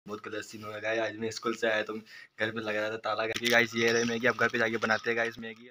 बहुत गलत सीन हो गया। आज मैं स्कूल से आया तो घर में लग रहा था ताला। गाइस ये रहे मैगी, अब घर पे जाके बनाते हैं गाइस मैगी।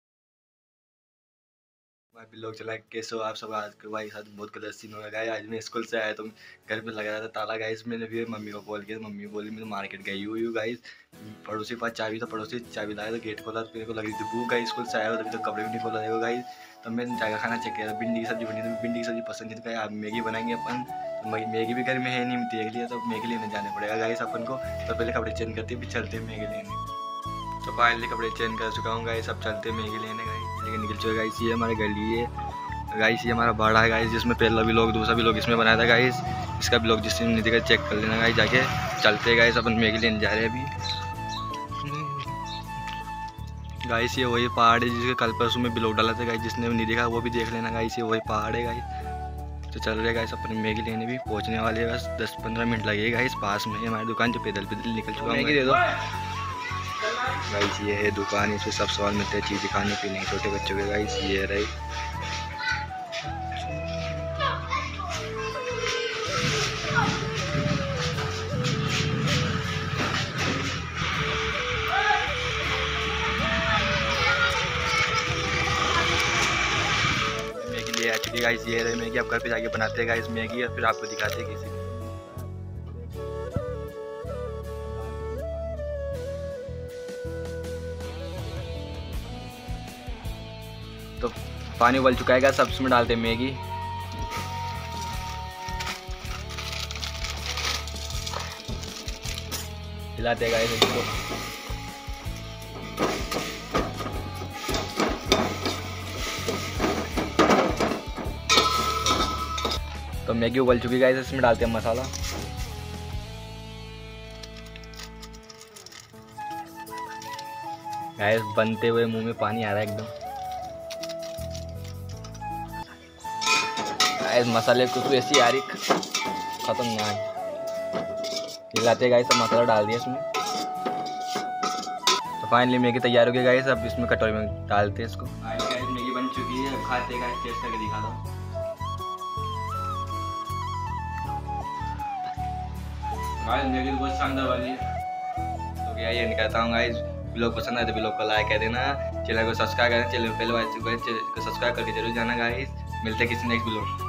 भाई भी लोग चला कैसे हो आप सब। आज के भाई साथ बहुत गलत सीन हो गया। आज मैं स्कूल से आया तो घर पे लग रहा था ताला। गाइस मैंने भी मम्मी को कॉल किया, मम्मी बोली मैं तो मार्केट गई हुई हूँ गाइस। पड़ोसी के पास चाबी था, पड़ोसी चाबी लाया तो गेट खोला तो मेरे को लगी थी भूख। गाइस स्कूल से आया हो तभी तो कपड़े भी नहीं खोला देखो गाइस। तो मैंने जाकर खाना चेक किया, भिंडी की सब्जी बनी थी, भिंडी की सब्जी पसंद नहीं थी। आप मैगी बनाएंगे अपन तो मैगी भी घर में है नहीं, देख लिया तो मैगी लेने जाने पड़ेगा गाइस अपन को। तो पहले कपड़े चेंज करते फिर चलते मैगी लेने। तो फाइनली कपड़े चेंज कर चुका हूँ गाइस, अब चलते मैगी लेने गाइस। लेकिन निकल चुके गाइस, ये हमारे गली है गाइस, ये हमारा बाड़ा है गाइस, जिसमें पहला भी लोग दूसरा भी लोग इसमें बनाया था गाइस। इसका भी लोग जिसने नहीं देखा चेक कर लेना गाइस जाके। चलते गाइस अपन मैगी लेने जा रहे हैं अभी गाइस। ये वही पहाड़ है जिसके कल परसों में ब्लॉग डाला था गाइस, जिसने नहीं देखा वो भी देख लेना गाइस। ये वही पहाड़ है गाइस। तो चल रहे गाइस अपन मैगी लेने भी पहुंचने वाले हैं, बस 10-15 मिनट लगेगा गाइस। पास में है हमारी दुकान, जो पैदल निकल चुका है। मैगी दे दो गाइस, ये है दुकान, इसमें सब सामान मिलते हैं, चीज़ें खाने पीने की छोटे बच्चों के गाइस। ये रही आ चुकी गाइस। ये रहे मैगी, अब घर पे जाके बनाते हैं गाइस मैगी और फिर आपको दिखाते हैं कैसे। तो पानी उबल चुका है गाइस, सब इसमें डालते हैं मैगी। हिलाते हैं गाइस इसको। तो मैगी उबल चुकी है गाइस, इसमें डालते हैं मसाला। गाइस बनते हुए मुंह में पानी आ रहा है एकदम गाइस। मसाले को तो ऐसी आ रही खतरनाक। हिलाते गाइस, सब मसाला डाल दिया इसमें। तो फाइनली मैगी तैयार हो गई गाइस, अब इसमें कटोरी में डालते हैं इसको। गाइस मैगी बन चुकी है, अब खाते गाइस, टेस्ट करके दिखा दो। गाइस मैगी बहुत शानदार वाली है। तो क्या ये कहता हूँ गाइस, ब्लॉग पसंद आए तो ब्लॉग को लाइक कर देना, चैनल को सब्सक्राइब करें, चैनल को पहले बार सब्सक्राइब करके जरूर जाना गाइस। मिलते हैं किसी नेक्स्ट ब्लॉग।